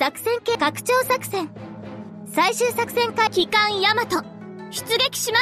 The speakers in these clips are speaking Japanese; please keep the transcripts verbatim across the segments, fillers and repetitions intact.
作戦系拡張作戦。最終作戦会機関ヤマト出撃します。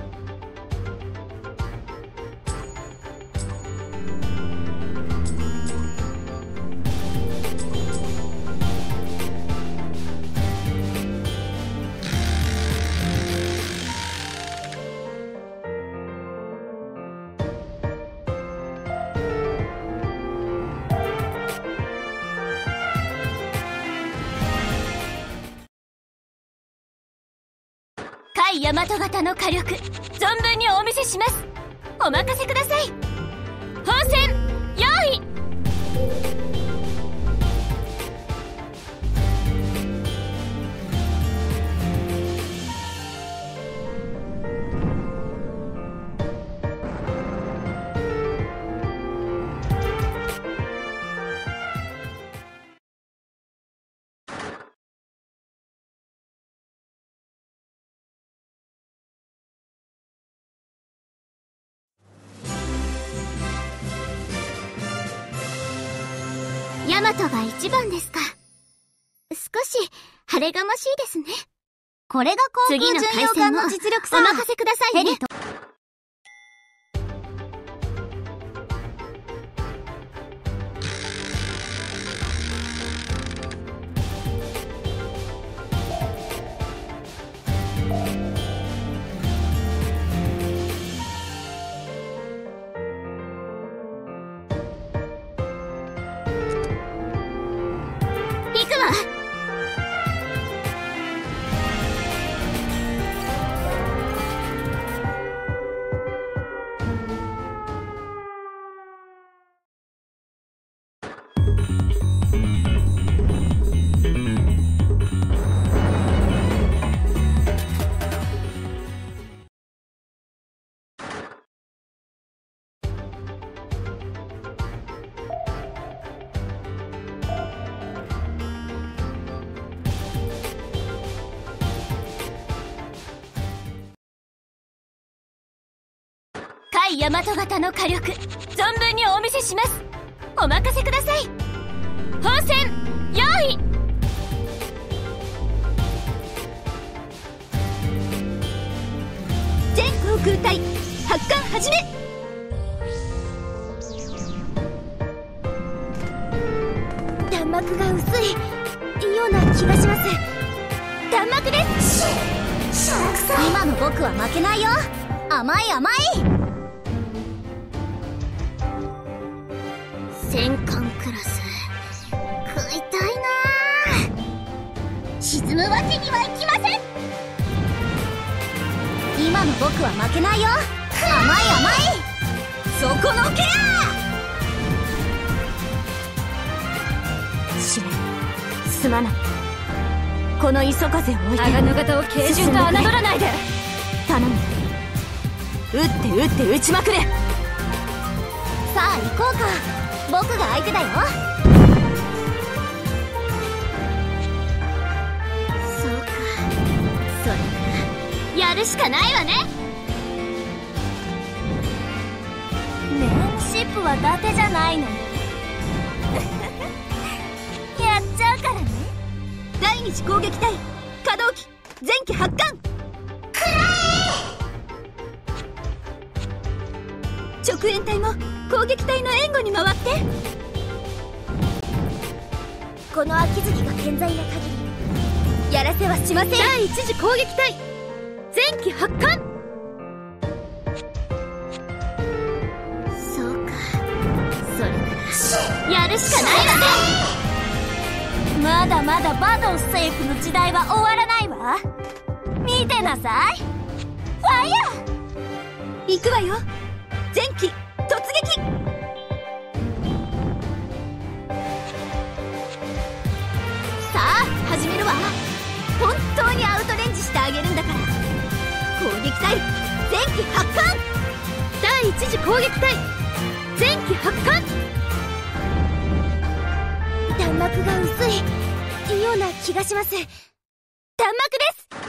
対大和型の火力存分にお見せします。お任せください。砲戦用意。ヤマトが一番ですか。少し晴れがましいですね。これが航空巡洋艦の実力さ。お任せくださいね。行くわ。対大和型の火力存分にお見せします。お任せください。砲戦用意。全航空隊発艦始め。弾幕が薄いような気がします。弾幕です。今の僕は負けないよ。甘い甘い。戦艦クラス食いたいな。沈むわけにはいきません。今の僕は負けないよ。甘い甘い。そこのケア。試練すまない。この磯風を置いて鋼の型を軽順と侮らないで。頼む。撃って撃って撃ちまくれ。さあ行こうか。僕が相手だよ。そうか、それならやるしかないわね。メインシップは伊達じゃないの。やっちゃうからね。第二次攻撃隊可動機前期発艦。くらえ。直縁隊も攻撃隊の援護に回って。この秋月が健在な限りやらせはしません。第一次攻撃隊前期発艦。そうか、それならやるしかないわね。まだまだバドンセーフの時代は終わらないわ。見てなさい。ファイヤー。行くわよ。前期突撃。さあ始めるわ。本当にアウトレンジしてあげるんだから。攻撃隊前期発艦。第一次攻撃隊前期発艦。弾幕が薄いような気がします。弾幕です。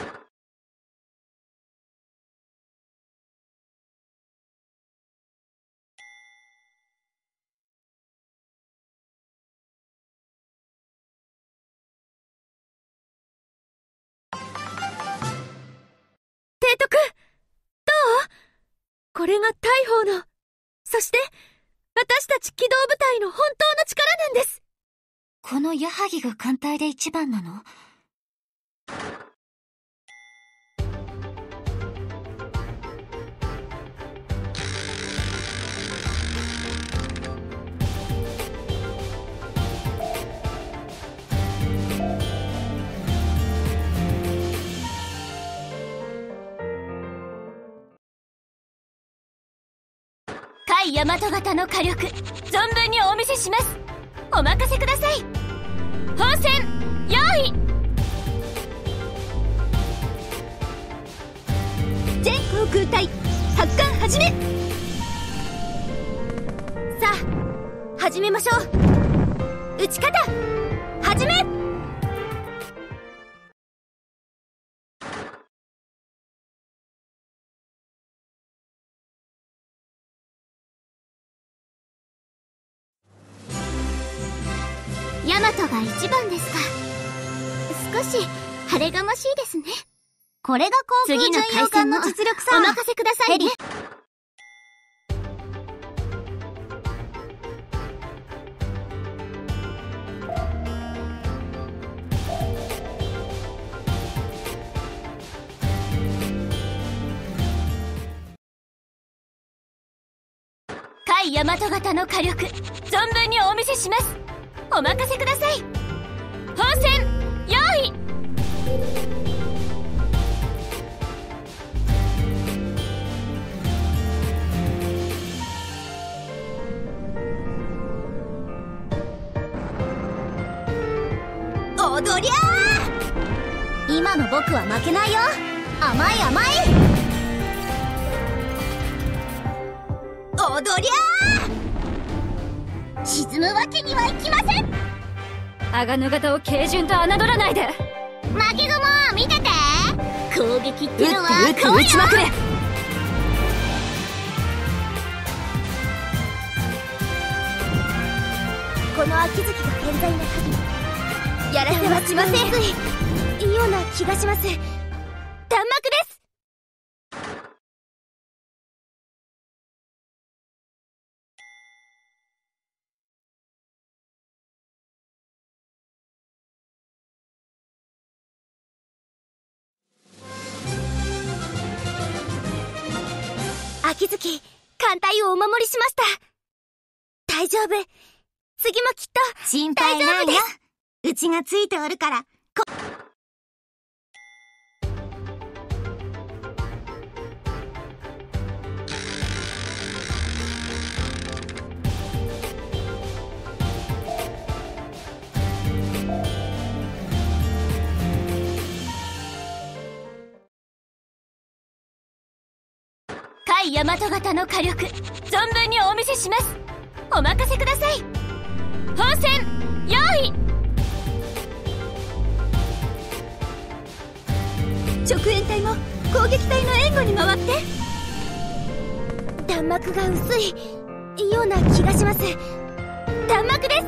これが大砲の、そして私たち機動部隊の本当の力なんです。 この矢作が艦隊で一番なの？甲斐大和型の火力、存分にお見せします。お任せください。砲戦用意。 全航空隊発艦始め。さあ始めましょう。撃ち方始め。 ヤマトが一番ですか。少し晴れがましいですね。これが航空巡洋艦の実力さ。お任せくださいね。甲斐大和型の火力、存分にお見せします。お任せください。砲戦用意。 おりゃー。 今の僕は負けないよ。甘い甘い。 おりゃー。沈むわけにはいきません。 鋼の型を軽順と侮らないで。 負け雲見てて。攻撃ってのは撃って撃って撃ちまくれ。この秋月が健在な限りやらせはしません。いいような気がします。弾幕です。秋月、艦隊をお守りしました。大丈夫。次もきっと心配ないよ。うちがついておるから。こ甲斐大和型の火力、存分にお見せします。お任せください。砲戦用意。 直縁隊も攻撃隊の援護に回って。弾幕が薄いような気がします。弾幕です。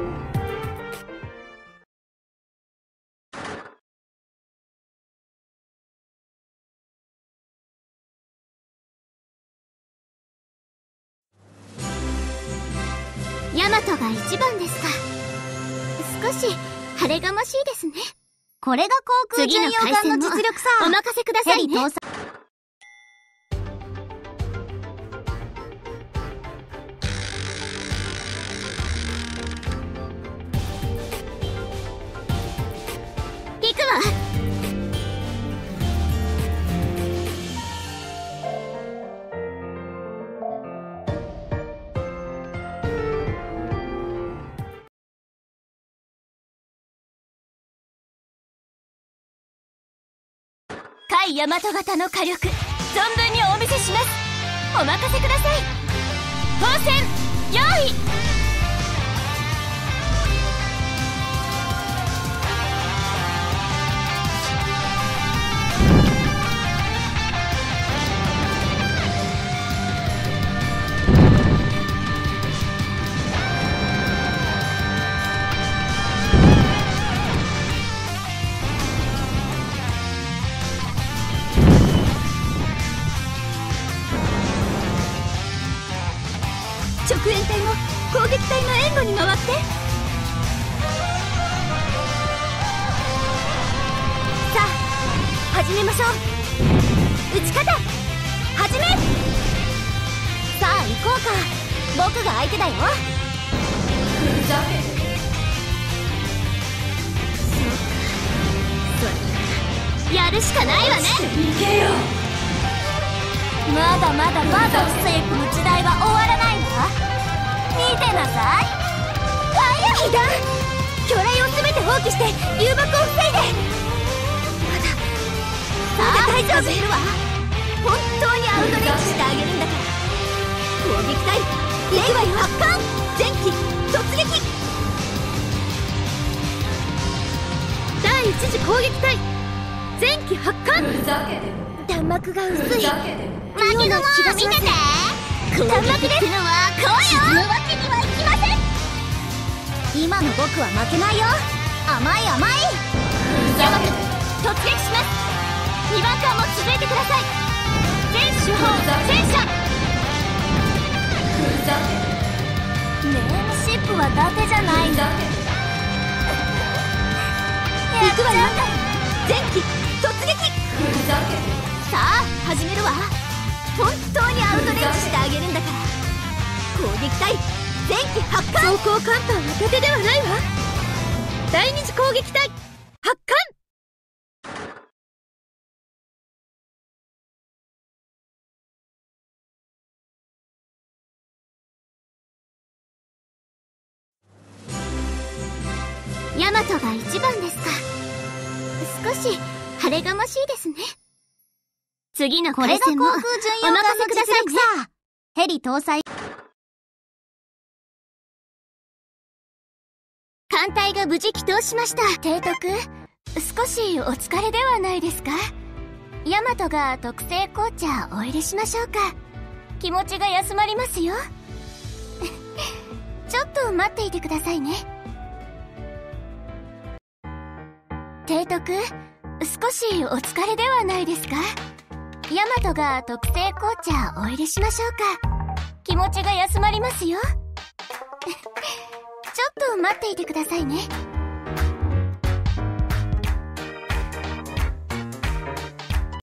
ヤマトが一番ですか。少し晴れがましいですね。これが航空巡洋艦の実力さ。お任せくださいね。行くわ。甲斐大和型の火力、存分にお見せします。お任せください。砲戦用意。 後に回って。さあ始めましょう。打ち方始め。さあ行こうか。僕が相手だよ。 ふざけて。やるしかないわね。行けよ。まだまだバドセーフの時代は終わらないわ。見てなさい。 ファイヤー被弾。巨雷を全て放棄して誘爆を防いで。まだまだ大丈夫。るわ。本当にアウトレッチしてあげるんだから。攻撃隊行くわよ。発艦前期突撃。第一次攻撃隊前期発艦。弾幕が薄い。 負けのも見てて。弾幕ですのはこうよ。沈むわけにはいきません。 今の僕は負けないよ。甘い甘い。 ヤマト突撃します。にばん艦も続いてください。全手法戦車。ネームシップは伊達じゃないんだ。 行くわよ。前期突撃。 さあ始めるわ。 本当にアウトレッチしてあげるんだから。攻撃隊前期発艦。装甲艦隊は伊達ではないわ。第二次攻撃隊発艦。 ヤマトが一番ですか。少し晴れがましいですね。次の回戦もお任せくださいね。 ヘリ搭載。 艦隊が無事帰投しました。提督、少しお疲れではないですか。ヤマトが特製紅茶お入れしましょうか。気持ちが休まりますよ。ちょっと待っていてくださいね。提督、少しお疲れではないですか。ヤマトが特製紅茶お入れしましょうか。気持ちが休まりますよ。ちょっと待っていてくださいね。